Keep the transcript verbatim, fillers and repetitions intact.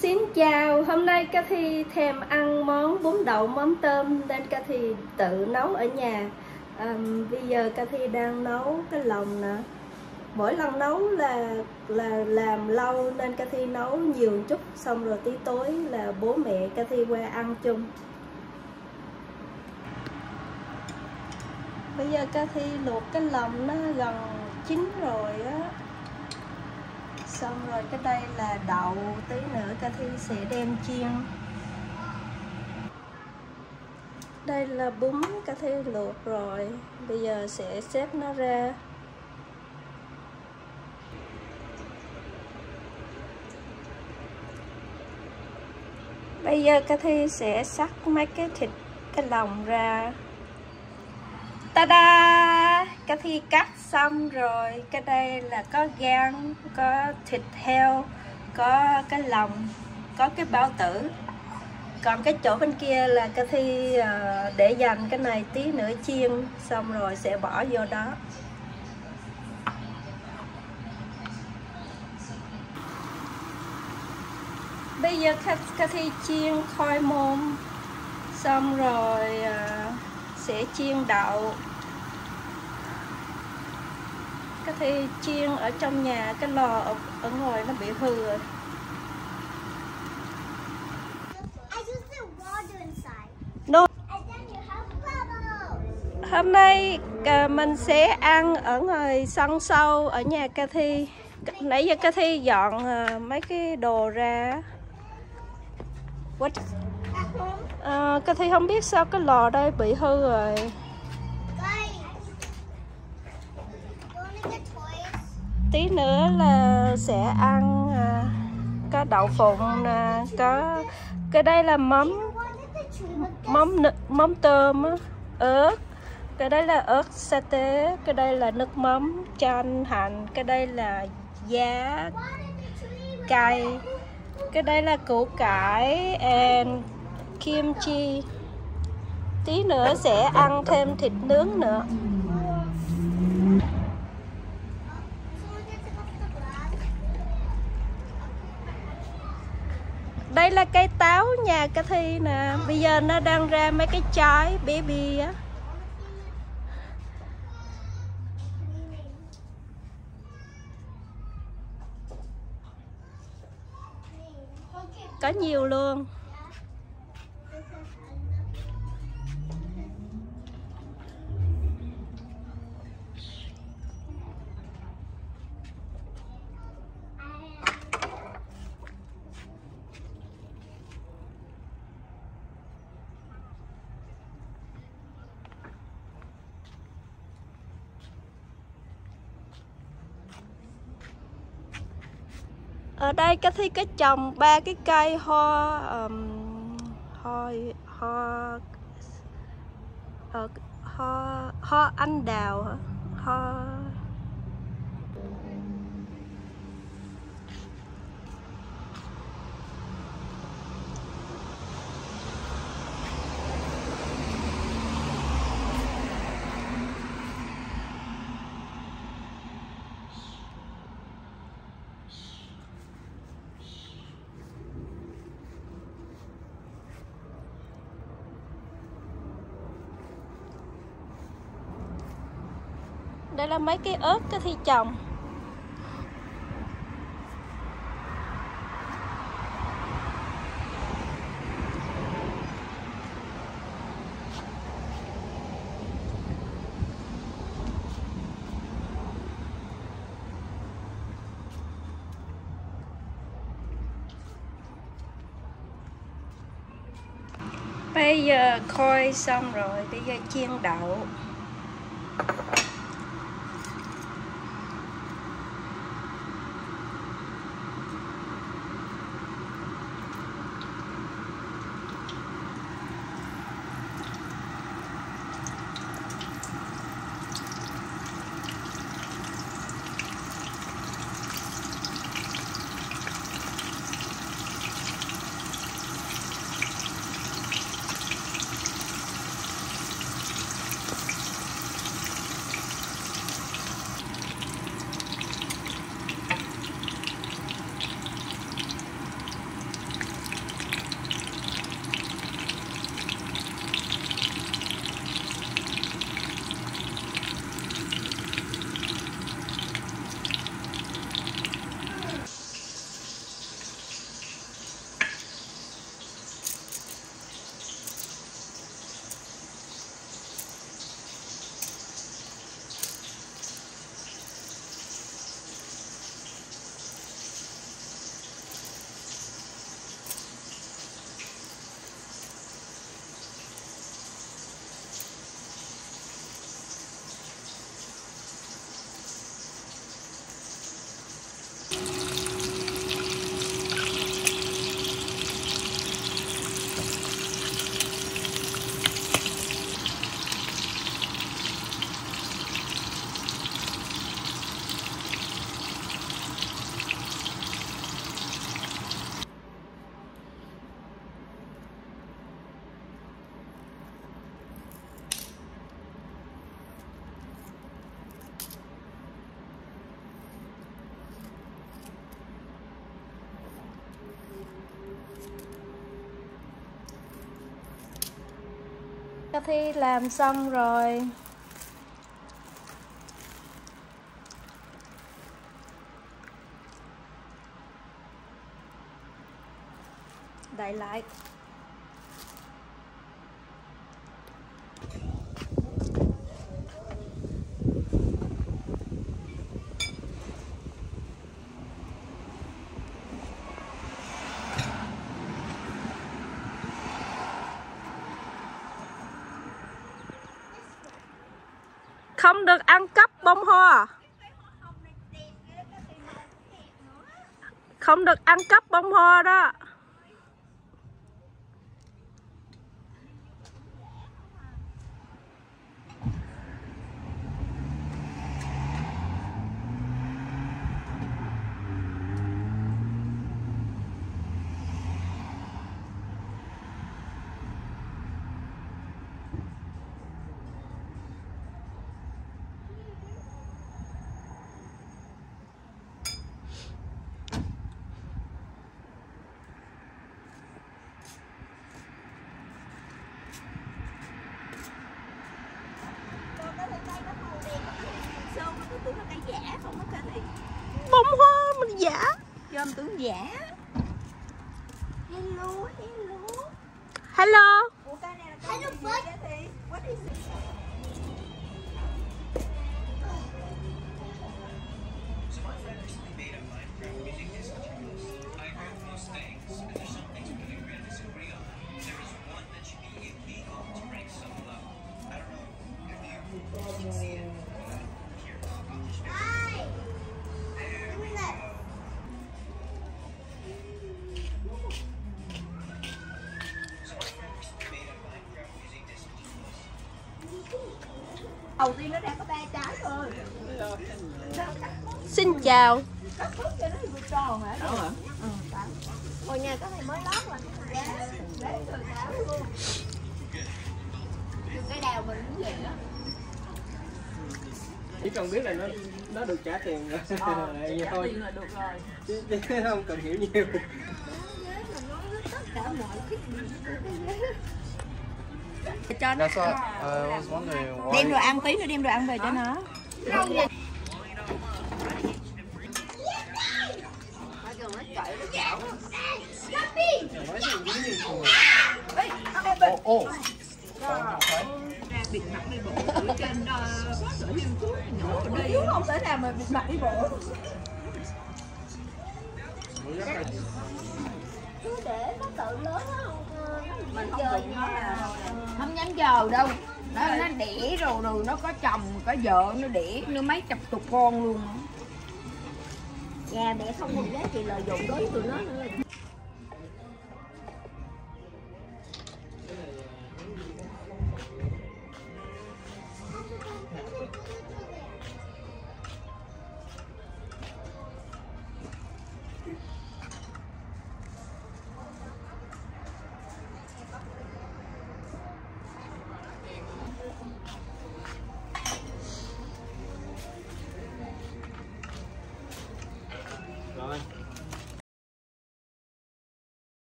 Xin chào, hôm nay Cathy thèm ăn món bún đậu mắm tôm nên Cathy tự nấu ở nhà. à, Bây giờ Cathy đang nấu cái lòng nè. Mỗi lần nấu là là làm lâu nên Cathy nấu nhiều chút, xong rồi tí tối là bố mẹ Cathy qua ăn chung. Bây giờ Cathy luộc cái lòng nó gần chín rồi á. Xong rồi cái đây là đậu, tí nữa Cathy sẽ đem chiên. Đây là bún Cathy luộc rồi, bây giờ sẽ xếp nó ra. Bây giờ Cathy sẽ xắt mấy cái thịt, cái lòng ra. Ta-da! Cathy cắt xong rồi. Cái đây là có gan, có thịt heo, có cái lòng, có cái bao tử. Còn cái chỗ bên kia là Cathy để dành cái này tí nữa chiên, xong rồi sẽ bỏ vô đó. Bây giờ Cathy chiên khoai môn, xong rồi sẽ chiên đậu. Cathy chiên ở trong nhà, cái lò ở, ở ngoài nó bị hư rồi. No. Hôm nay mình sẽ ăn ở ngoài sân sau ở nhà Cathy. Nãy giờ Cathy dọn mấy cái đồ ra. What? Uh, Cathy không biết sao cái lò đây bị hư rồi. Tí nữa là sẽ ăn uh, có đậu phụng nè, có cái đây là mắm mắm mắm tôm á, ớt, cái đây là ớt sa tế, cái đây là nước mắm chanh hành, cái đây là giá cay, cái đây là củ cải and kimchi. Tí nữa sẽ ăn thêm thịt nướng nữa. Đây là cây táo nhà Cathy nè. Bây giờ nó đang ra mấy cái trái baby á. Có nhiều luôn. Ở đây Cathy có trồng ba cái cây hoa um, hoa hoa uh, hoa hoa anh đào hả? Hoa đây là mấy cái ớt Cathy trồng. Bây giờ khui xong rồi, bây giờ chiên đậu. Thi làm xong rồi. Đại lại. Không được ăn cắp bông hoa. Không được ăn cắp bông hoa đó. Bông hoa mình giả. Dôm tưởng giả. Hello, hello. Hello. Hello, bud. What is it? Đầu tiên nó đang có ba trái thôi. Xin chào. Cắt phút cho nó vừa tròn hả? Đó hả? Ừ, đó. Ngồi nhà cái này mới lót rồi. Để rồi đảo luôn. Cái đào mình cũng vậy đó. Chỉ cần biết là nó nó được trả tiền rồi. Ờ, vậy trả thôi. Tiền là được rồi. Chứ, chứ không cần hiểu nhiều. Tất cả mọi cái Cho nó. That's what I was wondering why. Đem đồ ăn tí nữa, đem đồ ăn về cho nó. Oh, oh. Bịt mặt đi bộ ở trên đó, có sở hữu thuốc nhỏ ở đây không thể nào mà bịt mặt đi bộ. Cứ để nó tự lớn không? Mình không đụng nó là không dám chờ đâu. Nó nó đẻ rồi rồi nó có chồng có vợ, nó đẻ nó mấy chục chục con luôn. Nhà mẹ không có giá trị lợi dụng đối với tụi nó nữa.